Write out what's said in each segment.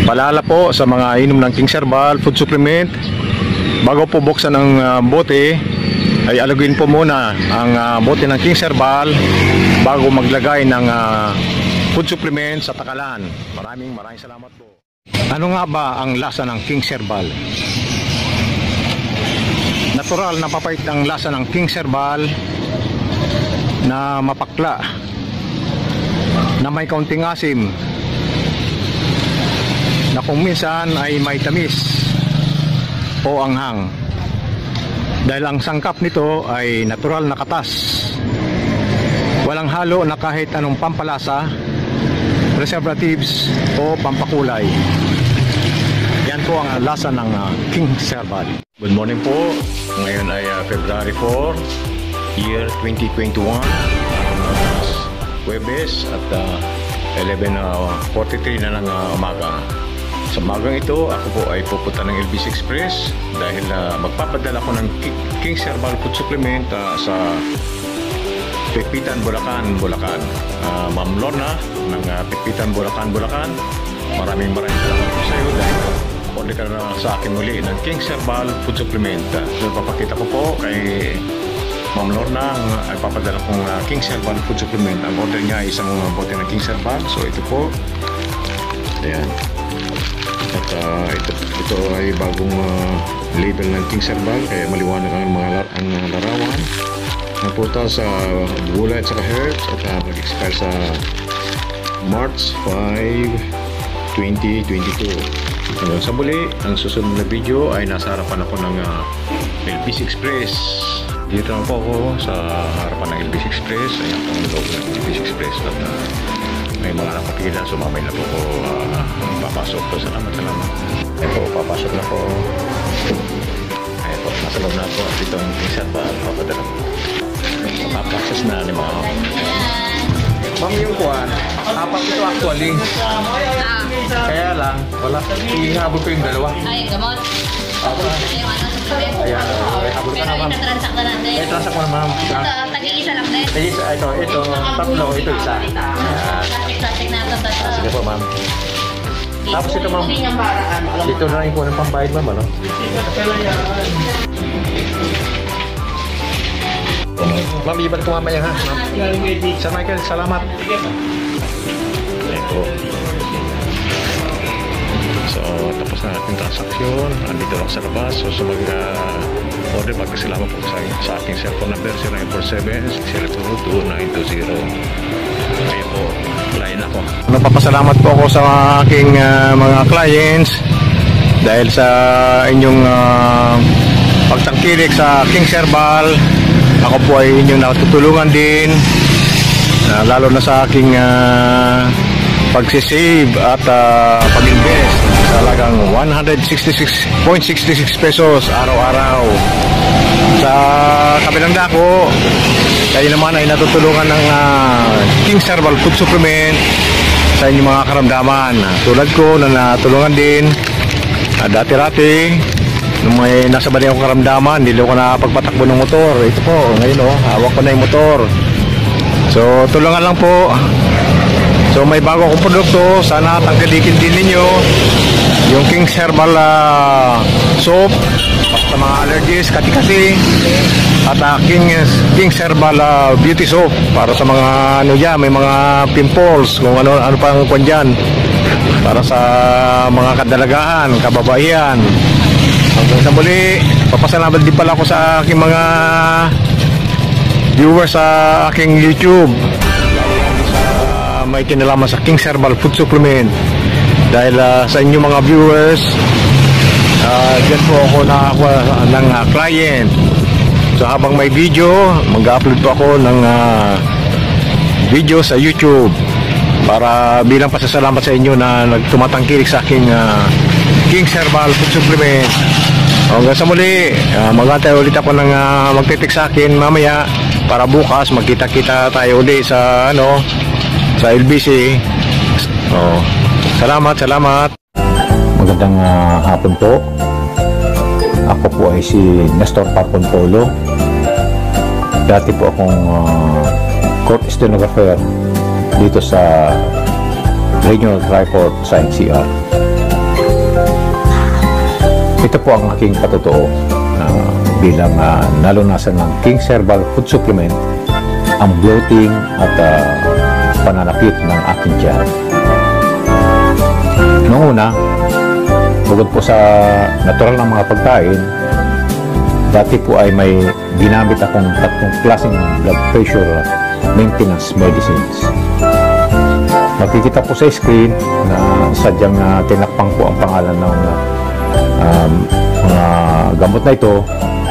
Paalala po sa mga inom ng King's Herbal food supplement, bago po buksan ang bote ay alaguin po muna ang bote ng King's Herbal bago maglagay ng food supplement sa takalan. Maraming salamat po. Ano nga ba ang lasa ng King's Herbal? Natural na papait ang lasa ng King's Herbal na mapakla, na may kaunting asim, na kung minsan ay may tamis o anghang, dahil ang sangkap nito ay natural na katas, walang halo na kahit anong pampalasa, preservatives o pampakulay. Yan po ang lasa ng King's Herbal. Good morning po. Ngayon ay February 4 year 2021, Huwebes at 11:43 na ng umaga. Sa umagang ito, ako po ay pupunta ng LBC Express dahil magpapadala ko ng King's Herbal food supplement sa Pipitan, Bulacan. Ma'am Lorna ng Pipitan, Bulacan. Maraming salamat po sa iyo dahil order ka na sa akin muli ng King's Herbal food supplement. So papakita ko po kay Ma'am Lorna ay papadala kong King's Herbal food supplement. Ang order niya ay isang bote ng King's Herbal. So ito po. Ayan. At ito ay bagong label ng King's Herbal, kaya maliwanag ang larawan. Napunta sa gulay at saka herbs at mag-expire sa March 5, 2022. Hanggang sa muli, ang susunod na video ay nasa harapan ako ng LBC Express. Dito na po ako sa harapan ng LBC Express. Ayan po ang loob ng LBC Express. At may mga nakapila, sumamay na po ko papasok po. Salamat. Ayan po, papasok na po. Ayan po, nasa loob na po. Dito ang King's Herbal, papadala po. Papaprocess na ni mga ma'am, yung kuhan, apat ito actually. Kaya lang, wala. Ihabol ko yung dalawa. Ay, gamot. Ayan, habol ka na ma'am. Transak na natin. Ay, transak mo na ma'am. Ito, tag-iisa lang din. Ito, tatlo, ito isa. Plastic na ito. Sige po ma'am. Tapos ito ma'am, dito na rin po ng pambayad ma'am, ano? Ma'am, ibalik ko mamaya ha. Sir Michael, salamat. Ayan po. So, tapos na ating transaksyon. Andito lang sa labas. So, mag-order, magkasalamat po sa aking cellphone number 0947-602-2920. Ayan po, line ako. Napapasalamat po ako sa aking mga clients dahil sa inyong pagtangkilik sa King's Herbal. Ako po ay inyong natutulungan din, lalo na sa aking pagsisave at pag-invest sa halagang 166.66 pesos araw-araw. Sa kabilang dako, kayo naman ay natutulungan ng King's Herbal food supplement sa inyong mga karamdaman. Tulad ko na natulungan din dati-rati nung may nasa bali akong karamdaman, hindi ko na pagpatakbo ng motor. Ito po, ngayon hawak ko na yung motor. So tulungan lang po. So may bago akong produkto, sana tangkilikin din ninyo yung King's Herbal soap sa mga allergies, kati-kati, at King's Herbal beauty soap para sa mga may mga pimples, kung ano pang kwan dyan, para sa mga kadalagahan, kababaihan. Hanggang sa muli, papasalamat din pala ako sa aking mga viewers sa aking YouTube. May kinalaman sa King's Herbal food supplement. Dahil sa inyong mga viewers, dyan po ako nakakuha ng client. So habang may video, mag-upload po ako ng video sa YouTube para bilang pasasalamat sa inyo na nagtumatangkilik sa aking King's Herbal food supplement. Hanggang sa muli, mag-antay ulit ako ng magtitik sa akin mamaya para bukas magkita-kita tayo ulit sa sa LBC. Salamat. Magandang hapon po. Ako po ay si Nestor Paponpolo. Dati po akong court stenographer dito sa Regional Triport sa NCR. Ito po ang aking patotoo na bilang nalunasan ng King's Herbal Food Supplement ang bloating at pananakit ng aking tiyan. Noong una, bukod po sa natural na mga pagkain, dati po ay may ginamit akong 3 klaseng blood pressure maintenance medicines. Makikita po sa screen na sadyang tinakpang po ang pangalan ng mga gamot na ito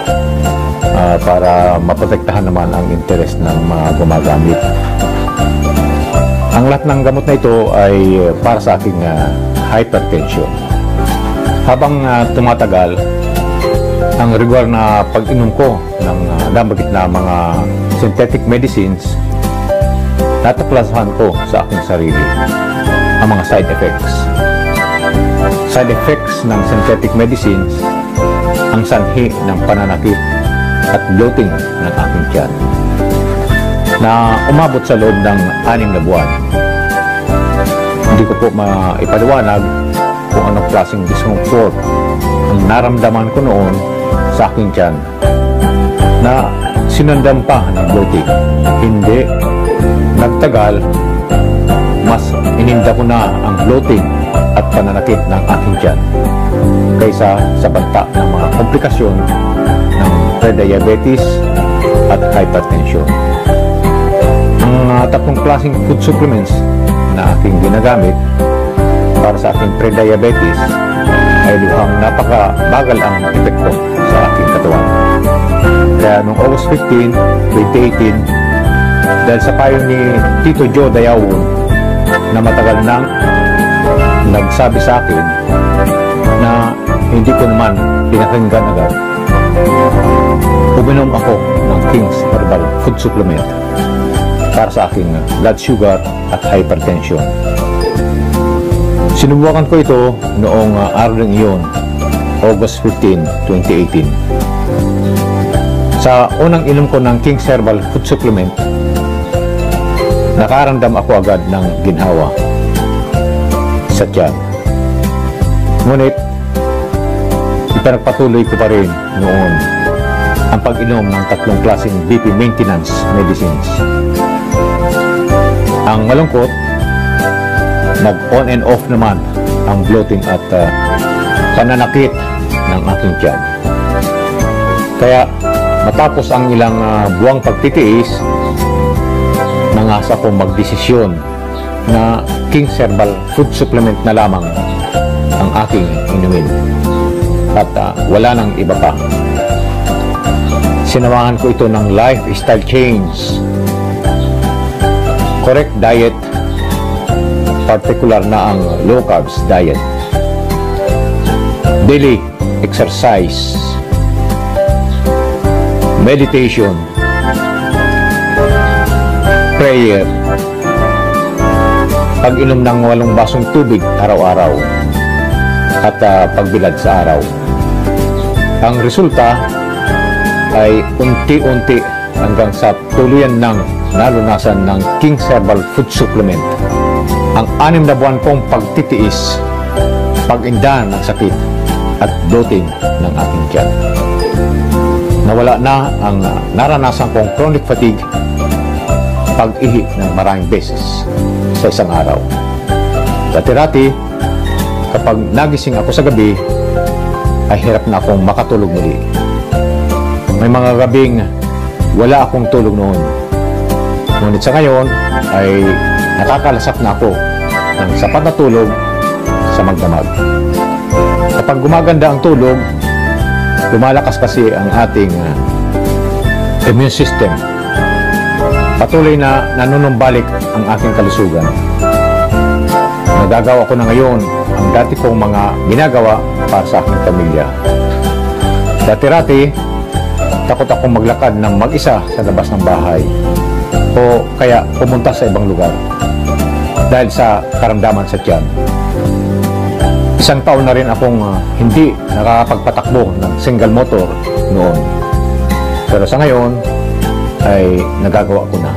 para maprotektahan naman ang interes ng mga gumagamit. Ang lahat ng gamot na ito ay para sa aking hypertension. Habang tumatagal, ang regular na pag-inom ko ng nabanggit na mga synthetic medicines, natuklasan ko sa aking sarili ang mga side effects. Side effects ng synthetic medicines ang sanhi ng pananakit at bloating ng aking tiyan na umabot sa loob ng 6 na buwan. Hindi ko po maipaliwanag kung anong klaseng discomfort ang naramdaman ko noon sa aking tiyan na sinundan pa ng bloating. Hindi nagtagal, mas ininda ko na ang bloating at pananakit ng aking tiyan kaysa sa banta ng mga komplikasyon ng prediabetes at hypertension. Ang 3 klaseng food supplements na aking ginagamit para sa aking prediabetes ay luhang napakabagal ang epekto sa aking katawan. Kaya noong August 15, 2018, dahil sa payo ni Tito Joe Dayawon na matagal nang nagsabi sa akin na hindi ko naman pinakinggan agad, uminom ako ng King's Herbal Food Supplement para sa aking blood sugar at hypertension. Sinubukan ko ito noong araw ng iyon, August 15, 2018. Sa unang inom ko ng King's Herbal Food Supplement, nakaramdam ako agad ng ginhawa sa tiyan. Ngunit, ipinagpatuloy ko pa rin noon ang pag-inom ng 3 klaseng BP maintenance medicines. Ang malungkot, nag-on and off naman ang bloating at pananakit ng aking tiyan. Kaya matapos ang ilang buwang pagtitiis, nangasa ko magdesisyon na King's Herbal Food Supplement na lamang ang aking inumin at wala nang iba pa. Sinawahan ko ito ng lifestyle change, correct diet, particular na ang low carbs diet, daily exercise, meditation, prayer, pag-inom ng 8 basong tubig araw-araw at pagbilad sa araw. Ang resulta ay unti-unti hanggang sa tuluyan ng nalunasan ng King's Herbal Food Supplement ang 6 na buwan kong pagtitiis, pag-inda ng sakit at bloating ng aking tiyan. Nawala na ang naranasan kong chronic fatigue, pag-ihi ng maraming beses sa isang araw. Dati-dati, kapag nagising ako sa gabi, ay hirap na akong makatulog muli. May mga gabing wala akong tulog noon. Ngunit sa ngayon ay nakakalasap na ako ng sapat na tulog sa magdamag. Kapag gumaganda ang tulog, lumalakas kasi ang ating immune system. Patuloy na nanunumbalik ang aking kalusugan. Nagagawa ko na ngayon ang dati kong mga ginagawa para sa aking pamilya. Dati-rati, takot akong maglakad ng mag-isa sa labas ng bahay o kaya pumunta sa ibang lugar dahil sa karamdaman sa tiyan. 1 taon na rin akong hindi nakakapagpatakbo ng single motor noon. Pero sa ngayon ay nagagawa ko na.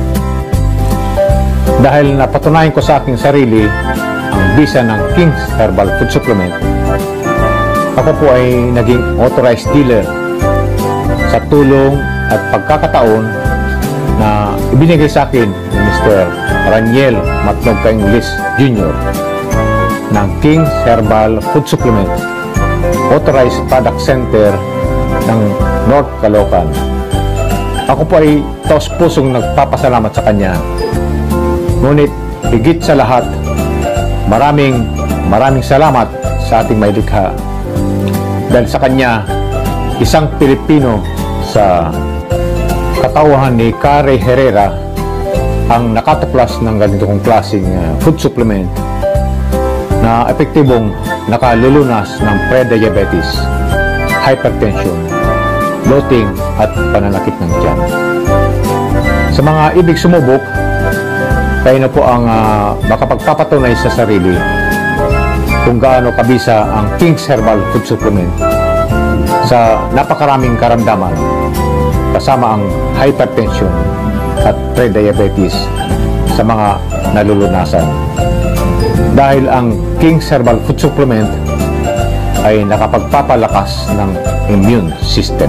Dahil napatunayan ko sa aking sarili ang bisa ng King's Herbal Food Supplement, Ako po ay naging authorized dealer sa tulong at pagkakataon na ibinigay sa akin ni Mr. Raniel Matnog Caingles Jr. ng King's Herbal Food Supplement Authorized Product Center ng North Caloocan. Ako po ay taos-pusong nagpapasalamat sa kanya. Ngunit higit sa lahat, maraming salamat sa ating mailikha. Dahil sa kanya, isang Pilipino sa katauhan ni Kare Herrera ang nakatuklas ng ganitong klaseng food supplement na epektibong nakalulunas ng pre-diabetes, hypertension, bloating at pananakit ng tiyan. Sa mga ibig sumubok, kayo na po ang makapagpapatunay sa sarili kung gaano kabisa ang King's Herbal Food Supplement sa napakaraming karamdaman kasama ang hypertension at pre-diabetes sa mga nalulunasan. Dahil ang King's Herbal Food Supplement ay nakapagpapalakas ng immune system.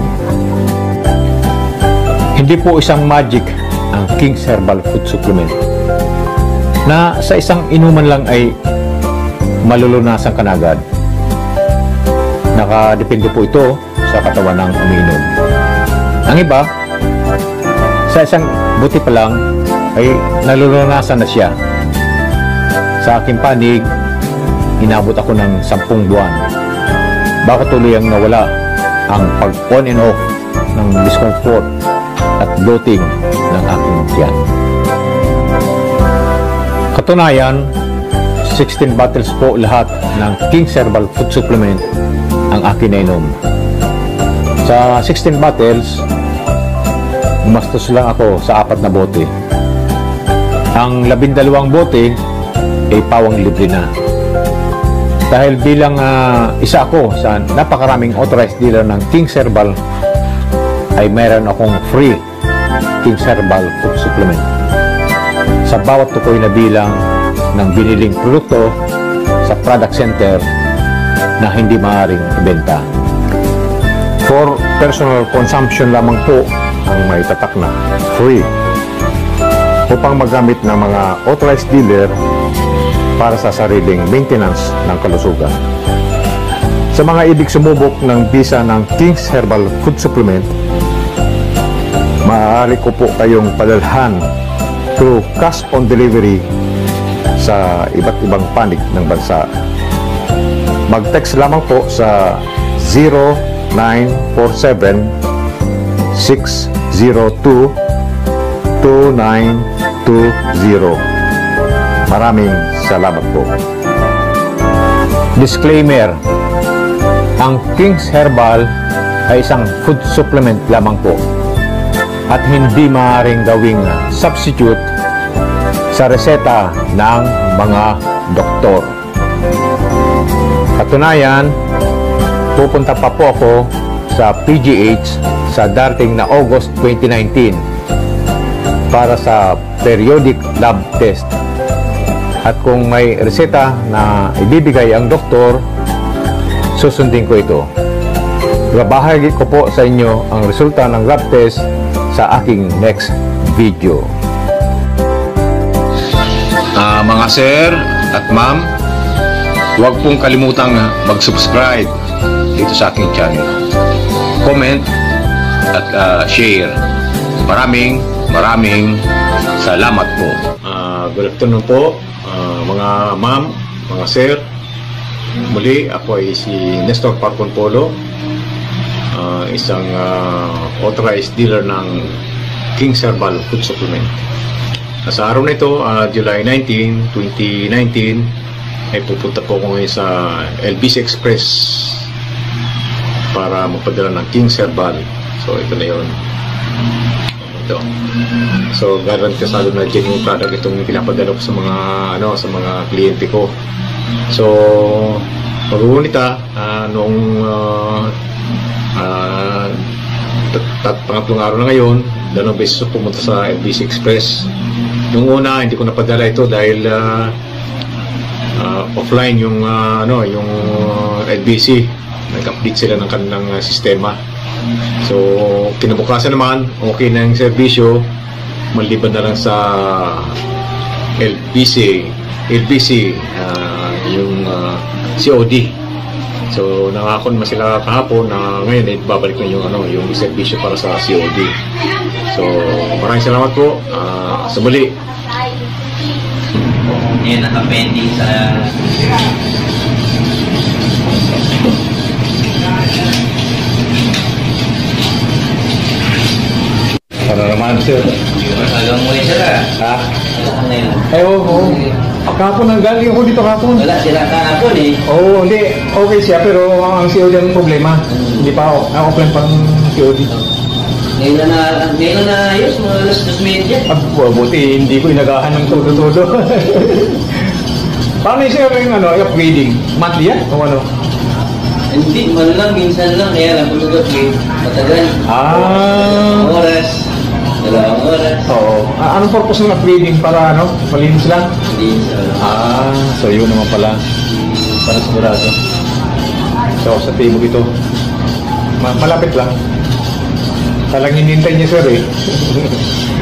Hindi po isang magic ang King's Herbal Food Supplement na sa isang inuman lang ay malulunasan ka na agad. Nakadepende po ito sa katawan ng umiinom. Ang iba, sa isang buti pa lang ay nalulunasan na siya. Sa aking panig, inabot ako ng 10 buwan. Baka tuluyang nawala ang pag-on and off ng discomfort at bloating ng aking tiyan. Katunayan, 16 bottles po lahat ng King's Herbal Food Supplement ang akin na inom. Sa 16 bottles, gumastos lang ako sa 4 na bote. Ang 12 bote ay pawang libre na. Dahil bilang isa ako sa napakaraming authorized dealer ng King's Herbal, ay mayroon akong free King's Herbal Food Supplement sa bawat tukoy na bilang ng biniling produkto sa product center na hindi maaaring ibenta. For personal consumption lamang po ang may tatak na free upang magamit ng mga authorized dealer para sa sariling maintenance ng kalusugan. Sa mga ibig sumubok ng bisa ng King's Herbal Food Supplement, maaari ko po kayong padalhan through cash on delivery sa iba't ibang panig ng bansa. Mag-text lamang po sa 0947-602-2920. Maraming salamat po. Disclaimer: ang King's Herbal ay isang food supplement lamang po at hindi maaaring gawing substitute sa reseta ng mga doktor. Katunayan, pupunta pa po ako sa PGH sa darating na August 2019 para sa periodic lab test. At kung may reseta na ibibigay ang doktor, susundin ko ito. Babahagi ko po sa inyo ang resulta ng lab test sa aking next video. Mga sir at ma'am, huwag pong kalimutang mag-subscribe dito sa aking channel. Comment at share. Maraming salamat po. Good afternoon po. Mga ma'am, mga sir, muli ako ay si Nestor Parcon Polo, isang authorized dealer ng King's Herbal Food Supplement. Sa araw na ito, July 19, 2019, ay pupunta po ako ngayon sa LBC Express para magpadala ng King's Herbal. So ito na yun. Ito. So garantisado na genuine product itong pinapadala ko sa mga kliyente ko. So mag-uunita noong pangatlong araw na ngayon, 2 beses pumunta sa LBC Express. Nung una hindi ko napadala ito dahil offline yung LBC nag-update sila ng kanilang sistema. So, kinabukasan naman, okay na yung serbisyo, maliban na lang sa LBC, yung COD. So, nangako naman sila kahapon na ngayon babalik na yung serbisyo para sa COD. So, maraming salamat po. Sa muli. Yan, nakapending sa... Para naman, sir. Hanggang muli sila. Ha? Ano yun? Ay, oo. Kahapon ang galing ako dito kahapon. Wala sila kahapon eh. Oo, hindi. Okay siya, pero ang COD ang problema. Hindi pa ako. Offline pa ang COD. Ngayon na ayos, mga alas 2:30. Buti, hindi ko inagahan ng todo-todo. Paano yung sir yung upgrading? Monthly yan? O ano? Hindi, man lang, minsan lang. Kaya lang, pag nag-upgrade, matagal. Oras. 2 oras. Oo. Anong purpose ng upgrading? Para malinis lang? Hindi, So yun naman pala. Para sigurado. So, sa table ito. Malapit lang. Talang hinintay niya sir eh.